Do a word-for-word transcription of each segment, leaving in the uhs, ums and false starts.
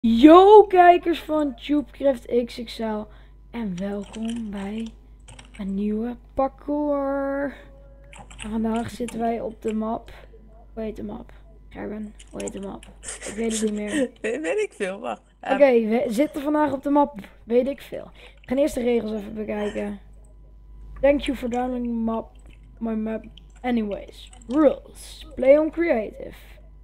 Yo kijkers van TubeCraft X X L en welkom bij een nieuwe parcours. En vandaag zitten wij op de map. Hoe heet de map? Gerben, hoe heet de map? Ik weet het niet meer. weet, weet ik veel, wacht. Um... Oké, okay, we zitten vandaag op de map. Weet ik veel. Ik ga eerst de regels even bekijken. Thank you for downloading map, my map. Anyways, rules. Play on creative.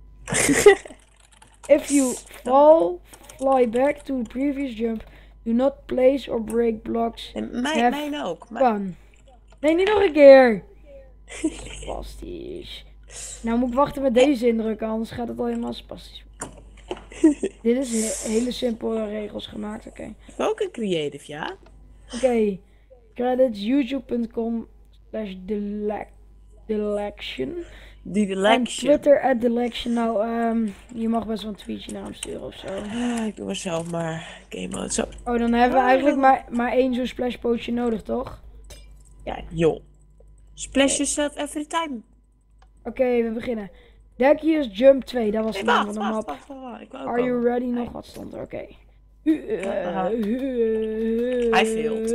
If you fall, fly back to the previous jump. Do not place or break blocks. En mijn, mijn ook. Fun. Nee, niet nog een keer. Spastisch. Nou moet ik wachten met deze indrukken, anders gaat het al helemaal spastisch. Dit is he hele simpele regels gemaakt, oké. Okay. Ook een creative, ja? Oké. Okay. Credits youtube punt com slash delection. Die delection. En Twitter at delection. Nou, um, je mag best wel een tweetje naar hem sturen of zo. Ah, ik doe mezelf maar game mode zo. Oh, dan hebben we eigenlijk maar, maar één zo'n splash pootje nodig, toch? Ja, joh. Splash okay. yourself every time. Oké, okay, we beginnen. Deckius Jump twee, dat was nee, de naam wacht, van de wacht, map. Wacht, wacht, wacht. Ik Are you ready? Nee. Nog wat stond er, oké. Okay. Hij failed.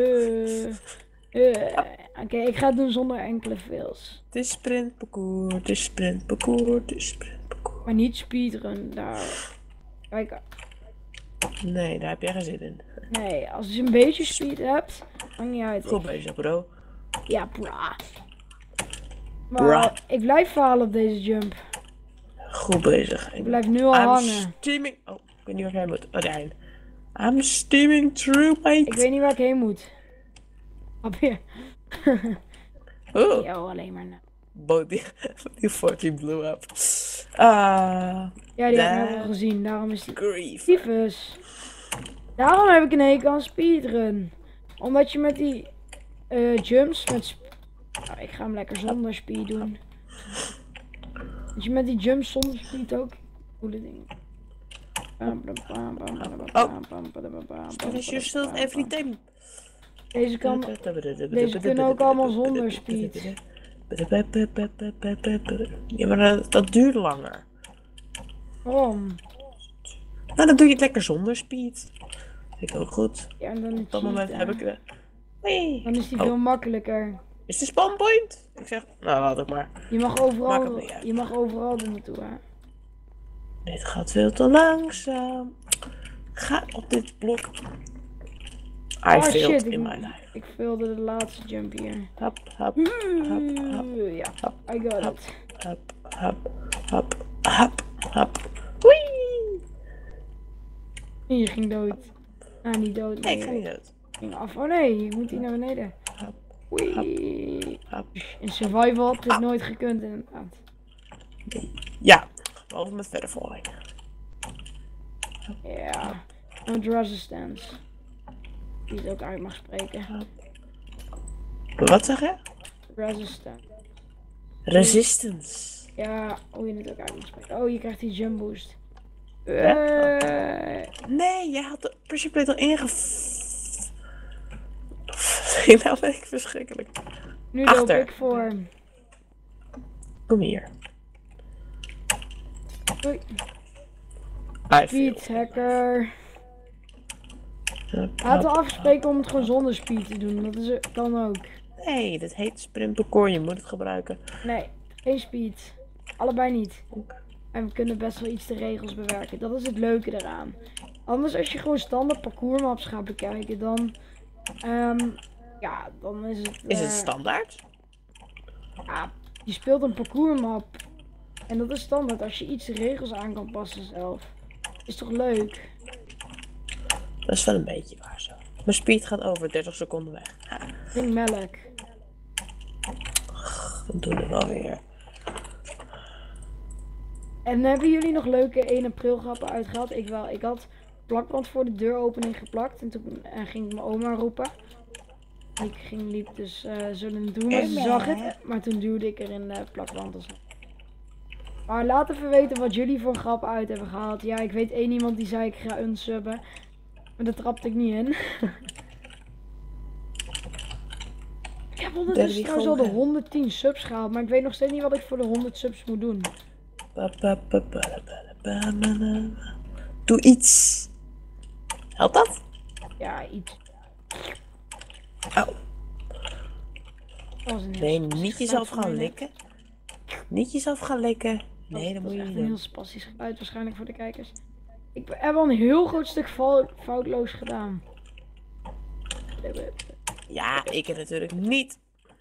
Oké, okay, ik ga het doen zonder enkele fails. Het is sprintparcours, het is sprintparcours, het is sprintparcours. Maar niet speedrun, daar. Kijk. Nee, daar heb jij geen zin in. Nee, als je een beetje speed hebt, maakt niet uit. Goed bezig, bro. Ja, bra. Maar bra. Ik blijf falen op deze jump. Goed bezig. Ik blijf nu al I'm hangen. Steaming. Oh, ik weet niet waar ik heen moet. Oh, daarheen. I'm steaming through, mate. Ik weet niet waar ik heen moet. Op hier. Oh. Yo, alleen maar. Boy, die, die forty blew up. Uh, ja, die heb ik al gezien. Daarom is die. Grief. Tyfus. Daarom heb ik een hekel aan speedrun. Omdat je met die uh, jumps met. Nou, ik ga hem lekker zonder speed doen. Dat je met die jumps zonder speed ook coole dingen. Oh. Finish yourself every time. Deze kan. Deze kunnen ook allemaal zonder speed. Ja, maar dat, dat duurt langer. Waarom? Nou, dan doe je het lekker zonder speed. Vind ik ook goed. Ja, en dan op dat moment heb ik de... Nee. Dan is die oh. veel makkelijker. Is de spawnpoint? Ik zeg, nou laat het maar. Je mag overal, je mag overal er naartoe, hè. Dit gaat veel te langzaam. Ga op dit blok. I oh failed shit, in ik, my life. Ik failde de laatste jump hier. Hop, hop, hop, hop. Ja, I got hop, it. Hop, hop, hop, hop, hop. Wee! Je ging dood. Ah, niet dood. Nee, ik ga niet dood. Ging af. Oh nee, je moet hier naar beneden. Hop, Wee. Hop. In survival had dit nooit gekund inderdaad. Ja, behalve met verder falling. Ja, no resistance. Die het ook uit mag spreken. Wat zeg je? Resistance. Resistance. Ja, hoe je het ook uit mag spreken. Oh, je krijgt die jump boost. Uh, nee, jij had de pressure plate al ingev... Nou ben ik verschrikkelijk. Nu loop ik voor. Kom hier. Doei. Speed hacker. Laten we afspreken om het gewoon zonder speed te doen. Dat is, kan ook. Nee, dat heet sprintparcours. Je moet het gebruiken. Nee, geen speed. Allebei niet. En we kunnen best wel iets de regels bewerken. Dat is het leuke eraan. Anders als je gewoon standaard parcoursmaps gaat bekijken, dan... Um, ja, dan is het... Uh, is het standaard? Ja, je speelt een parcoursmap. En dat is standaard als je iets de regels aan kan passen zelf. Is toch leuk? Dat is wel een beetje waar zo. Mijn speed gaat over dertig seconden weg. Drink melk. Dan doen we wel weer. En hebben jullie nog leuke één april grappen uitgehaald? Ik wel. Ik had plakband voor de deuropening geplakt. En toen en ging ik mijn oma roepen. Ik ging liep dus uh, zullen doen, maar ze zag het. Maar toen duwde ik er in de plakband. Dus. Maar laat even weten wat jullie voor grap uit hebben gehaald. Ja, ik weet één iemand die zei ik ga unsubben. Maar daar trapte ik niet in. Ik heb ondertussen trouwens al de honderdtien subs gehaald. Maar ik weet nog steeds niet wat ik voor de honderd subs moet doen. Doe iets. Helpt dat? Ja, iets. Oh. Dat was een heel Nee, spastisch niet geluid jezelf van gaan mij net. likken. Niet jezelf gaan likken. Nee, dat Dat moet is je echt niet een heel doen. spastisch geluid waarschijnlijk voor de kijkers. Ik heb al een heel groot stuk fout, foutloos gedaan. Ja, ik het natuurlijk niet.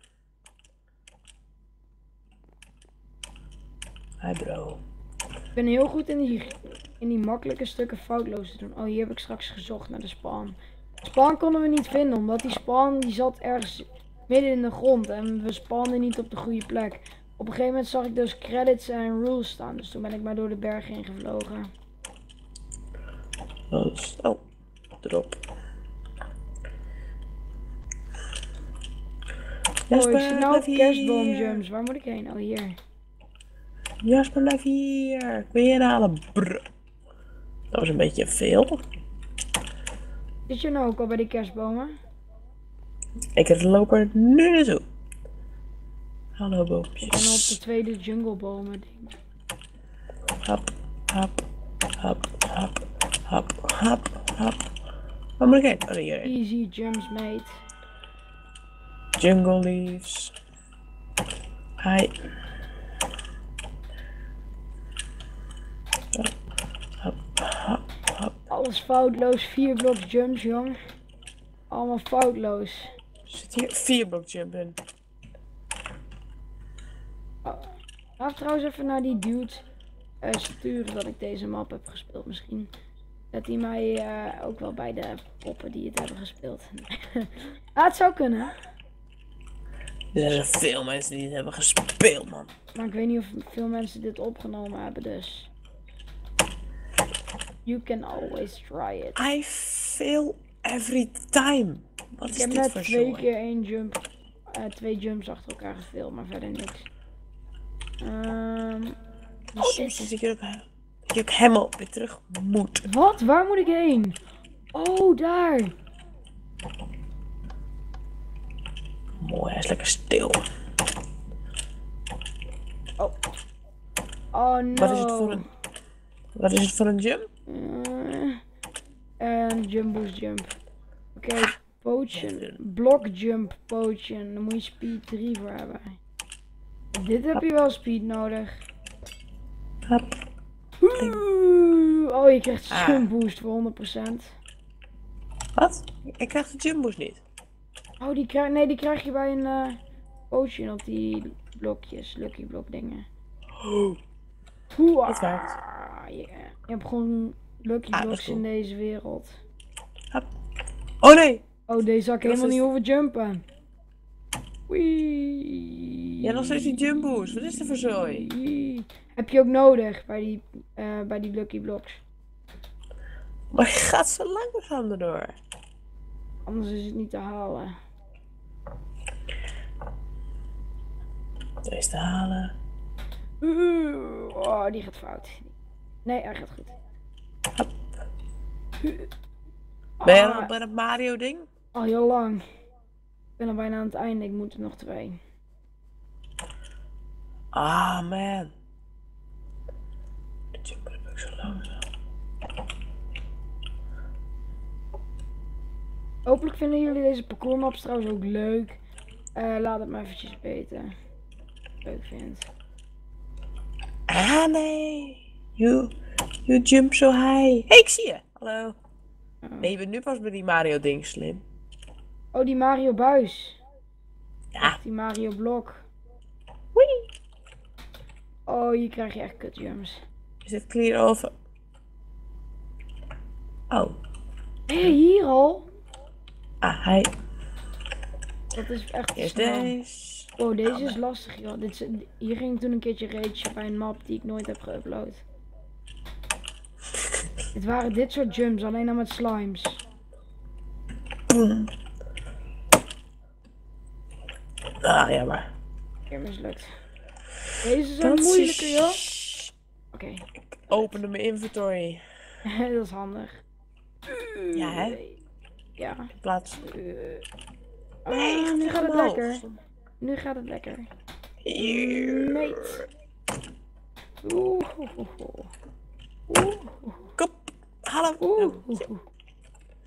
Hi bro. Ik ben heel goed in die, in die makkelijke stukken foutloos te doen. Oh, hier heb ik straks gezocht naar de spawn. Spawn konden we niet vinden, omdat die spawn die zat ergens midden in de grond. En we spawnden niet op de goede plek. Op een gegeven moment zag ik dus credits en rules staan. Dus toen ben ik maar door de berg heen gevlogen. Oh, oh. Drop. Oh, ik zie nou blijf kerstboomjumps. Waar moet ik heen? Oh, hier. Jasper, blijf hier. Ik wil je inhalen. Brr. Dat was een beetje veel. Zit je nou ook al bij die kerstbomen? Ik loop er nu naartoe. Hallo Ik ben op de boompjes. tweede junglebomen ding. Hap, hap, hap, hap, hap, hap, hap. Waar moet ik heen? Oh, hier. Easy jumps, mate. Jungle leaves. Hi. Hap, hap, hap. Alles foutloos. Vier blok jumps, jong. Allemaal foutloos. Zit hier vier blok jump in. Oh. Laat trouwens even naar die dude uh, sturen dat ik deze map heb gespeeld. Misschien dat hij mij uh, ook wel bij de poppen die het hebben gespeeld. Ah, het zou kunnen. Er zijn veel mensen die het hebben gespeeld, man. Maar ik weet niet of veel mensen dit opgenomen hebben, dus. You can always try it. I fail every time. Wat Ik is heb dit net voor twee zooi? keer één jump, uh, twee jumps achter elkaar gefilmd, maar verder niks. Um, Oh, dus dat ik ook, dat ik ook helemaal weer terug moet. wat? Waar moet ik heen? Oh, daar. Mooi, hij is lekker stil. Oh. Oh no. Wat is het voor een... Wat is het voor een jump? Uh, en jump boost jump. Oké, okay, potion. Block jump potion. Daar moet je speed drie voor hebben. Dit heb je wel speed nodig. Hap. Oeh, oh, je krijgt Ah. jump boost voor honderd procent. Wat? Ik krijg de jump boost niet. Oh, die krijg, nee, die krijg je bij een uh, potion op die blokjes, lucky blok dingen. Oh. Oeh, Dat werkt. Je, je hebt gewoon lucky Ah, dat is blocks cool. in deze wereld. Hap. Oh nee! Oh, deze zou ik Dat helemaal is- niet hoeven jumpen. Wee. Ja, nog steeds die jump boost. Wat is er voor zooi? Wee. Heb je ook nodig bij die, uh, bij die lucky blocks. Maar je gaat zo langzaam erdoor. Anders is het niet te halen. Deze te halen. Oeh, oh, die gaat fout. Nee, hij gaat goed. Ben je Ah, al bij dat Mario ding? al heel lang. Ik ben al bijna aan het einde. Ik moet er nog twee. Ah, man. De jump heb ik zo langzaam. Hopelijk vinden jullie deze parcoursmaps trouwens ook leuk. Uh, laat het maar eventjes weten. Leuk vindt. Ah, nee. You, you jump so high. Hey, ik zie je. Hallo. Oh. Nee, je bent nu pas bij die Mario ding slim. Oh, die Mario buis. Ja. Die Mario blok. Wee. Oh, hier krijg je echt kut jumps. Is dit clear over? Oh. Hé, hey, hier al? Ah, hi. Dat is echt Eerst snel. deze. Oh, deze is lastig, joh. Dit is, hier ging ik toen een keertje rage bij een map die ik nooit heb geüpload. Het waren dit soort jumps, alleen dan met slimes. Ah, jammer. Keer mislukt. Deze zijn moeilijker, joh. Oké. Okay. Ik opende mijn inventory. Dat is handig. Ja, hè? Ja. In plaats. Uh, Nee, ah, nu gaat het omhoog. lekker. Nu gaat het lekker. Hier. Mate. Oeh. Oeh. Kop. Hallo. Oeh. Oh,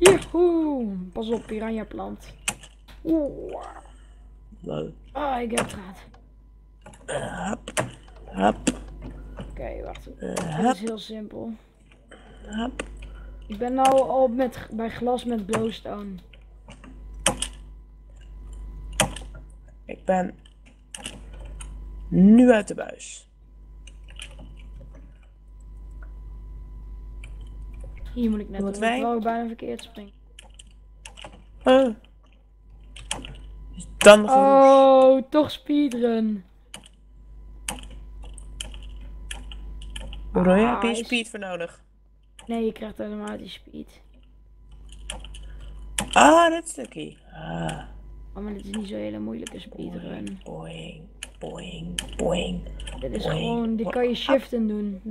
Joehoe! Pas op, piranha plant. Oeh. Wow. Ah, ik heb het gehad. Uh, hap. Hap. Oké, okay, wacht. Uh, Dit hap. is heel simpel. Hap. Ik ben nou al met, bij glas met glowstone. Ik ben nu uit de buis. Hier moet ik net doen. Ik wou bijna verkeerd springen. Oh. Dan nog Oh, toch speedrun. Hoe doe je? Ah, Heb je is... speed voor nodig? Nee, je krijgt automatisch speed. Ah, dat stukje. Ah. Oh, maar dit is niet zo'n hele moeilijke speedrun. Boing, boing, boing. Dit is boing. gewoon, dit kan je shiften doen.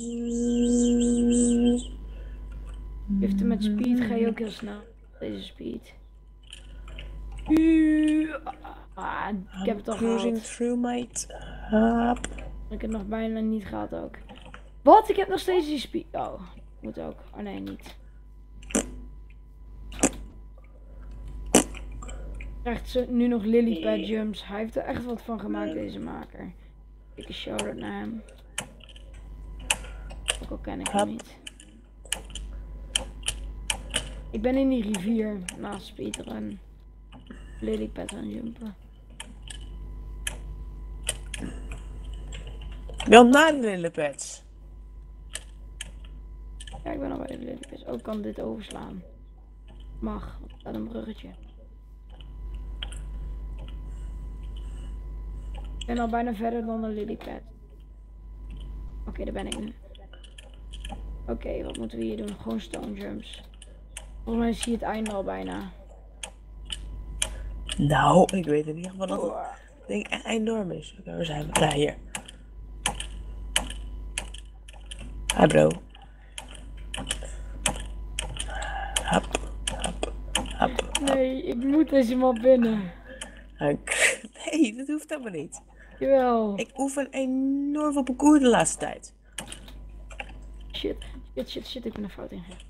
Shiften met speed ga je ook heel snel. Deze speed. Ah, ik heb het al Cruising gehaald. through, mate. Hap. Ik heb het nog bijna niet gehad ook. Wat? Ik heb nog steeds die speed. Oh, moet ook. Oh nee, niet. Krijgt ze nu nog lilypad jumps. Hij heeft er echt wat van gemaakt, deze maker. Ik een shout-out naar hem. Ook al ken ik hem niet. Ik ben in die rivier naast speedrun. Lilypad aan jumpen. Wel naar de lilypads. Ja, ik ben al bij de lilypads. Ook kan dit overslaan. Mag, want er staat een bruggetje. Ik ben al bijna verder dan de lilypad. Oké, okay, daar ben ik nu. Oké, okay, wat moeten we hier doen? Gewoon stone jumps. Volgens mij zie je het einde al bijna. Nou, ik weet in ieder geval dat het ding echt enorm is. Oké, waar zijn we? Daar, hier. Hi bro. Hap, hap, hap. Nee, ik moet deze map winnen. Nee, dat hoeft helemaal niet. Jawel. Ik oefen enorm veel parcours de laatste tijd. Shit, shit, shit, shit, ik ben er fout in gegaan.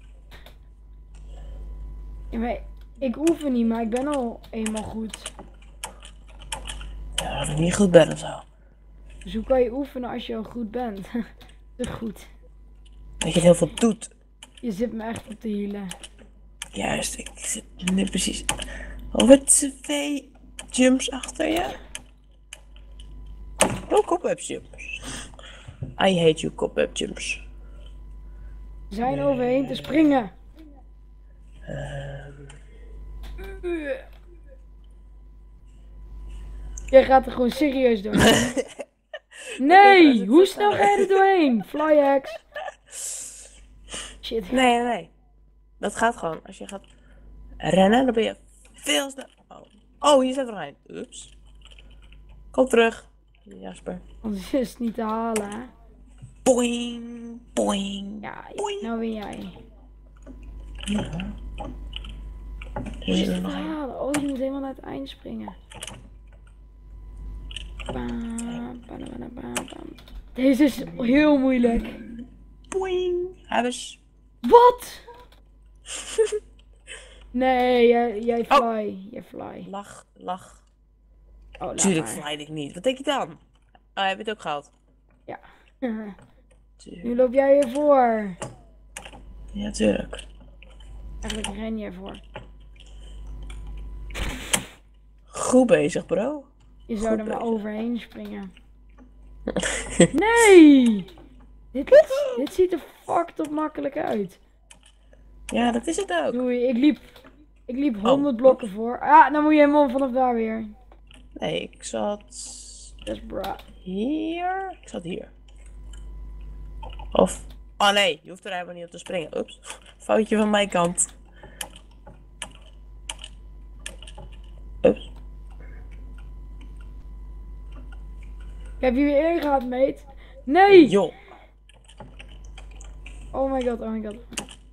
Ja, maar ik oefen niet, maar ik ben al eenmaal goed. Ja, dat ik niet goed ben of zo. Dus hoe kan je oefenen als je al goed bent? Te goed. Dat je heel veel doet. Je zit me echt op te healen. Juist, ik zit nu precies over twee jumps achter je. Oh, cobweb jumps. I hate you, cobweb jumps. We zijn overheen te springen. Um... Jij gaat er gewoon serieus doorheen. Nee, hoe snel ga je er doorheen? Flyax. Shit. Nee, nee, nee. Dat gaat gewoon. Als je gaat rennen, dan ben je veel snel. Oh, oh hier staat er een. Oeps. Kom terug, Jasper. Anders is het niet te halen, hè? Boing, boing. Ja, boing. nou win jij. Ja. Hoe is het te halen? Oh, je moet helemaal naar het eind springen. Bam, bam, bam, bam, bam. Deze is heel moeilijk. Boing. Hebben ze. Wat? Nee, jij, jij fly. Oh. Jij fly. Lach, lach. Oh, tuurlijk fly ik niet. Wat denk je dan? Oh, heb je het ook gehad? Ja. Nu loop jij ervoor. Ja, tuurlijk. Eigenlijk ren je ervoor. Goed bezig, bro. Je zou er maar overheen springen. Nee! Dit, dit ziet er fucked op makkelijk uit. Ja, dat is het ook. Doei, ik liep, ik liep honderd oh. blokken voor. Ah, dan moet je helemaal vanaf daar weer. Nee, ik zat... Dat is bra. Hier? Ik zat hier. Of... Oh nee, je hoeft er helemaal niet op te springen. Oeps. Foutje van mijn kant. Oeps. Ik heb je weer ingehaald, mate. Nee! Joh. Oh my god, oh my god.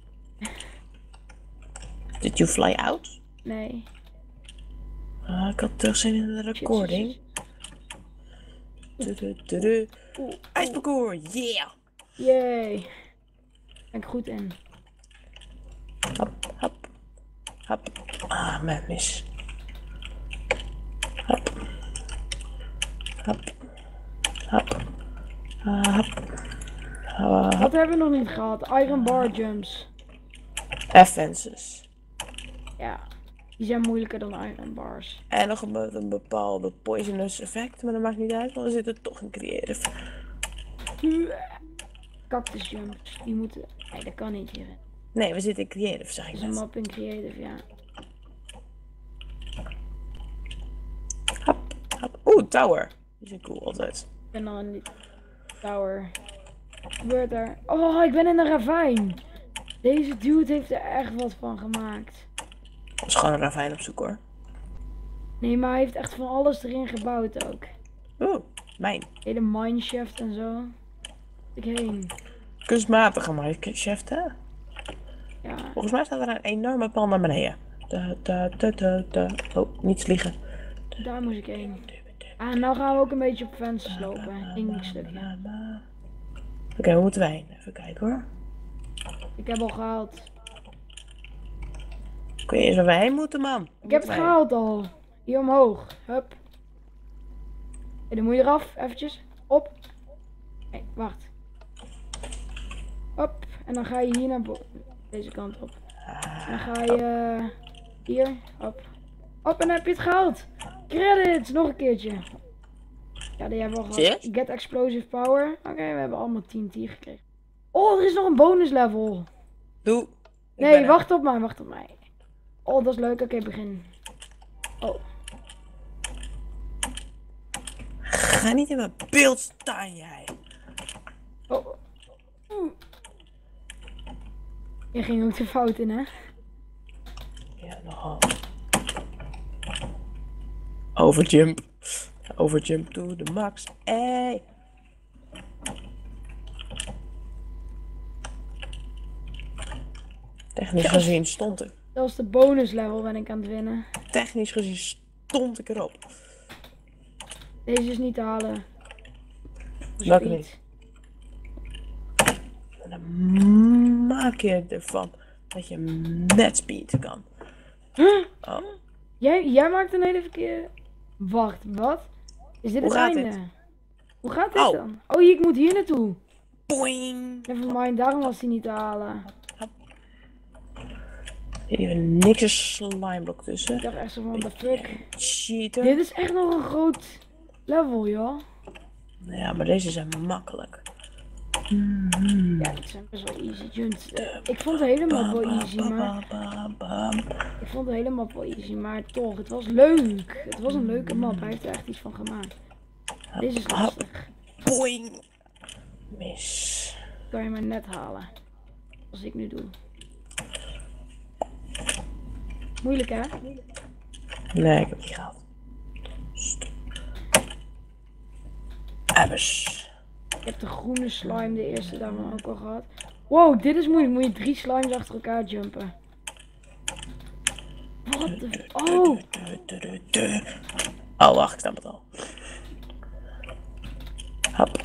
Did you fly out? Nee. Ah, ik had terugzien in de recording. IJsparcours, yeah! Yay. Ben ik goed in. Hap, hap, Hop. Ah, met mis. Hop. Hop. Hop. Ah, hop. Ah, Wat hop. hebben we nog niet gehad? Iron bar jumps. Offenses. Ja, die zijn moeilijker dan iron bars. En nog een, be- een bepaalde poisonous effect, maar dat maakt niet uit, want we zitten toch in creative. Cactus jumps, die moeten... Nee, dat kan niet hier. Nee, we zitten in creative, zeg Dat ik is een net. map in creative, ja. Hop, hop. Oeh, tower. Die is cool altijd. Ik ben dan in die tower. Wat gebeurt er? Oh, ik ben in een ravijn. Deze dude heeft er echt wat van gemaakt. Dat is gewoon een ravijn op zoek hoor. Nee, maar hij heeft echt van alles erin gebouwd ook. Oeh, mijn. Hele mineshaft en zo. Ik heen. Kunstmatige mineshaft, hè? Ja. Volgens mij staat er een enorme pan naar beneden. Da, da, da, da, da. Oh, niet vliegen. Daar moest ik heen. Ah, nou gaan we ook een beetje op fences lopen. Eén stukje. Oké, okay, waar moeten wij heen? Even kijken hoor. Ik heb al gehaald. Ik weet niet eens waar wij heen moeten, man. Ik heb het gehaald al. Hier omhoog. Hup. En dan moet je eraf. Eventjes. Op. Nee, wacht. Hop. En dan ga je hier naar boven. Deze kant op. En dan ga je uh, hier. Hop. Hop, en dan heb je het gehaald. Credits. Nog een keertje. Ja, die hebben we al gehad. Get explosive power. Oké, okay, we hebben allemaal tien T gekregen. Oh, er is nog een bonus level. Doe. Nee, wacht op mij, wacht op mij. Oh, dat is leuk. Oké, okay, begin. Oh. Ga niet in mijn beeld staan, jij. Oh. Mm. Je ging ook de fout in, hè? Ja, nogal. Overjump. Overjump to the max. Hey. Technisch Ja. gezien stond ik. Dat was de bonus level ben ik aan het winnen. Technisch gezien stond ik erop. Deze is niet te halen. Welke niet? En dan maak je ervan dat je met speed kan. Huh? Oh. Jij, jij maakt een hele verkeerde... Wacht, wat? Is dit Hoe het gaat einde? dit? Hoe gaat dit Oh. dan? Oh, ik moet hier naartoe. Boing. Nevermind, daarom was hij niet te halen. Hier hebben we niks een slimeblok tussen. Ik dacht echt zo van, the fuck. Cheater. Dit is echt nog een groot level, joh. Ja, maar deze zijn makkelijk. Ja, dit zijn best wel easy jumps. Uh, ik vond het helemaal wel easy, maar... Ik vond het helemaal wel easy, maar toch, het was leuk. Het was een leuke map, hij heeft er echt iets van gemaakt. Deze is lastig. Boing. Mis. Kan je maar net halen. Als ik nu doe. Moeilijk, hè? Nee, ik heb niet gehaald. Abbes. Ik heb de groene slime, de eerste daarvan ook al gehad. Wow, dit is moeilijk. Moet je drie slimes achter elkaar jumpen. Wat de... Oh! Oh, wacht, ik snap het al. Hop.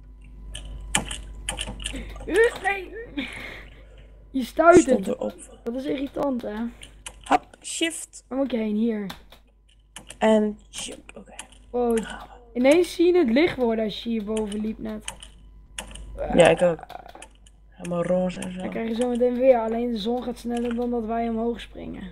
Nee! Je stuit Stond het. erop. Dat is irritant, hè? Hop, shift. Waar moet je heen? Hier. En jump, oké. Okay. Wow. Ineens zie je het licht worden als je hierboven liep net. Ja, ik ook. Helemaal roze en zo. Dan krijg je zo meteen weer. Alleen de zon gaat sneller dan dat wij omhoog springen.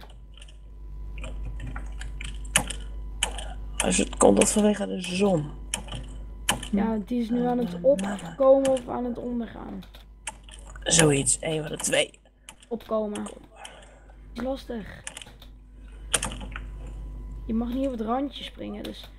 Als het komt dat vanwege de zon. Ja, die is nu aan het opkomen of aan het ondergaan. Zoiets, een van de twee. Opkomen. Is lastig. Je mag niet op het randje springen, dus...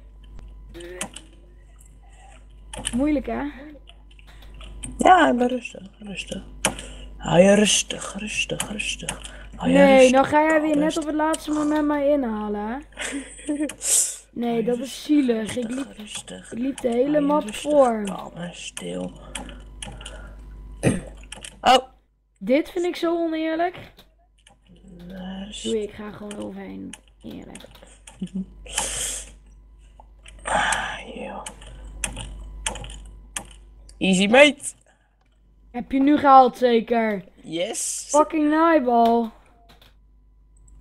Moeilijk, hè? Ja, maar rustig, rustig. Hou je rustig, rustig, rustig. Hou je Nee, rustig, dan ga jij weer kalm, net op het laatste moment mij inhalen, hè? Nee, dat is zielig. Ik liep, rustig. ik liep de hele map rustig, voor. kalm en stil. Oh. Dit vind ik zo oneerlijk. Rustig. Doei, ik ga gewoon overheen. Eerlijk. Ah, joh. Easy, mate. Heb je nu gehaald, zeker? Yes. Fucking naaibal.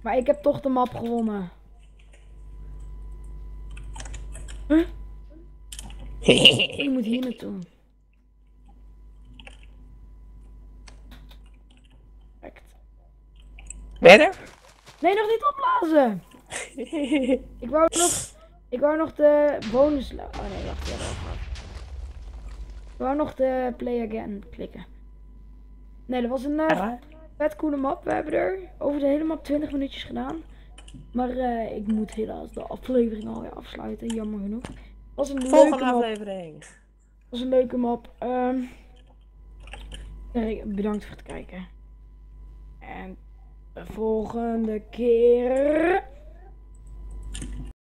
Maar ik heb toch de map gewonnen. Huh? Ik moet hier naartoe. Perfect. Ben je er? Nee, nog niet opblazen. Ik wou nog, ik wou nog de bonus... Oh nee, wacht. Ja, dat was ik wou nog de play again klikken. Nee, dat was een uh, vet coole map. We hebben er over de hele map twintig minuutjes gedaan. Maar uh, ik moet helaas de aflevering alweer afsluiten. Jammer genoeg. Was een Volgende leuke map. aflevering. Was een leuke map. Um, bedankt voor het kijken. En de volgende keer...